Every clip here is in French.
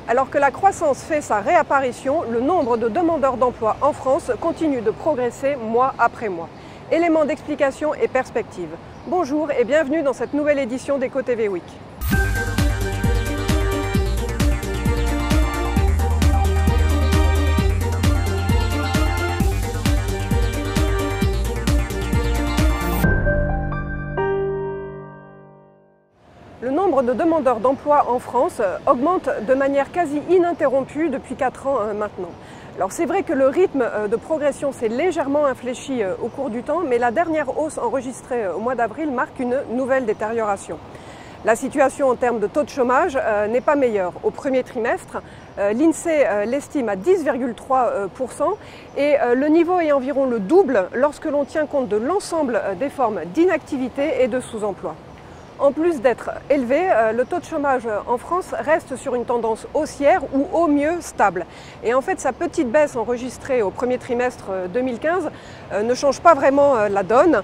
Alors que la croissance fait sa réapparition, le nombre de demandeurs d'emploi en France continue de progresser mois après mois. Éléments d'explication et perspective. Bonjour et bienvenue dans cette nouvelle édition d'Eco TV Week. Le nombre de demandeurs d'emploi en France augmente de manière quasi ininterrompue depuis 4 ans maintenant. Alors c'est vrai que le rythme de progression s'est légèrement infléchi au cours du temps, mais la dernière hausse enregistrée au mois d'avril marque une nouvelle détérioration. La situation en termes de taux de chômage n'est pas meilleure. Au premier trimestre, l'INSEE l'estime à 10,3% et le niveau est environ le double lorsque l'on tient compte de l'ensemble des formes d'inactivité et de sous-emploi. En plus d'être élevé, le taux de chômage en France reste sur une tendance haussière ou au mieux stable. Et en fait, sa petite baisse enregistrée au premier trimestre 2015 ne change pas vraiment la donne,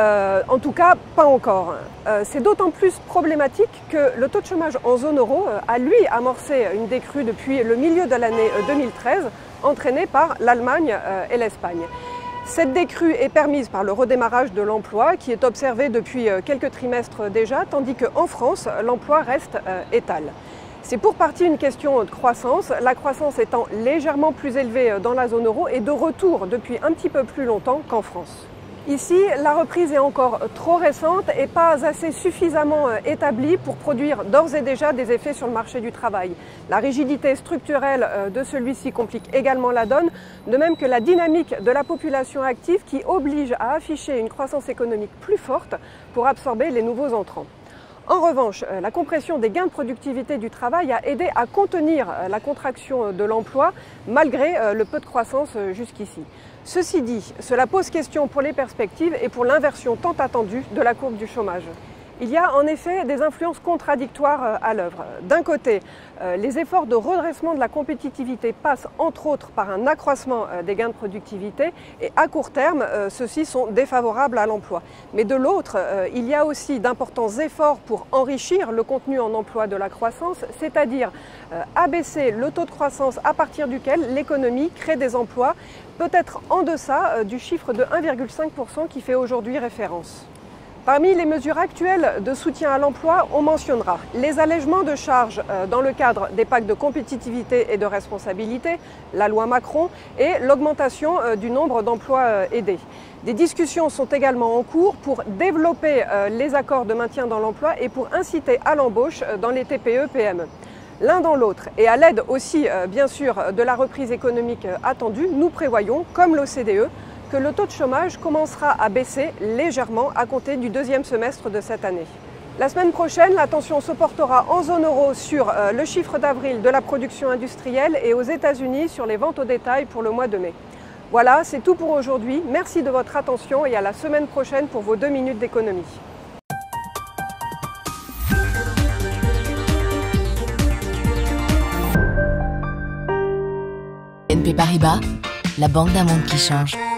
en tout cas pas encore. C'est d'autant plus problématique que le taux de chômage en zone euro a lui amorcé une décrue depuis le milieu de l'année 2013, entraînée par l'Allemagne et l'Espagne. Cette décrue est permise par le redémarrage de l'emploi qui est observé depuis quelques trimestres déjà, tandis qu'en France, l'emploi reste étale. C'est pour partie une question de croissance, la croissance étant légèrement plus élevée dans la zone euro et de retour depuis un petit peu plus longtemps qu'en France. Ici, la reprise est encore trop récente et pas assez suffisamment établie pour produire d'ores et déjà des effets sur le marché du travail. La rigidité structurelle de celui-ci complique également la donne, de même que la dynamique de la population active qui oblige à afficher une croissance économique plus forte pour absorber les nouveaux entrants. En revanche, la compression des gains de productivité du travail a aidé à contenir la contraction de l'emploi malgré le peu de croissance jusqu'ici. Ceci dit, cela pose question pour les perspectives et pour l'inversion tant attendue de la courbe du chômage. Il y a en effet des influences contradictoires à l'œuvre. D'un côté, les efforts de redressement de la compétitivité passent entre autres par un accroissement des gains de productivité et à court terme, ceux-ci sont défavorables à l'emploi. Mais de l'autre, il y a aussi d'importants efforts pour enrichir le contenu en emploi de la croissance, c'est-à-dire abaisser le taux de croissance à partir duquel l'économie crée des emplois, peut-être en deçà du chiffre de 1,5% qui fait aujourd'hui référence. Parmi les mesures actuelles de soutien à l'emploi, on mentionnera les allègements de charges dans le cadre des pactes de compétitivité et de responsabilité, la loi Macron et l'augmentation du nombre d'emplois aidés. Des discussions sont également en cours pour développer les accords de maintien dans l'emploi et pour inciter à l'embauche dans les TPE-PME. L'un dans l'autre et à l'aide aussi bien sûr de la reprise économique attendue, nous prévoyons, comme l'OCDE, que le taux de chômage commencera à baisser légèrement à compter du deuxième semestre de cette année. La semaine prochaine, l'attention se portera en zone euro sur le chiffre d'avril de la production industrielle et aux États-Unis sur les ventes au détail pour le mois de mai. Voilà, c'est tout pour aujourd'hui. Merci de votre attention et à la semaine prochaine pour vos 2 minutes d'économie. BNP Paribas, la banque d'un monde qui change.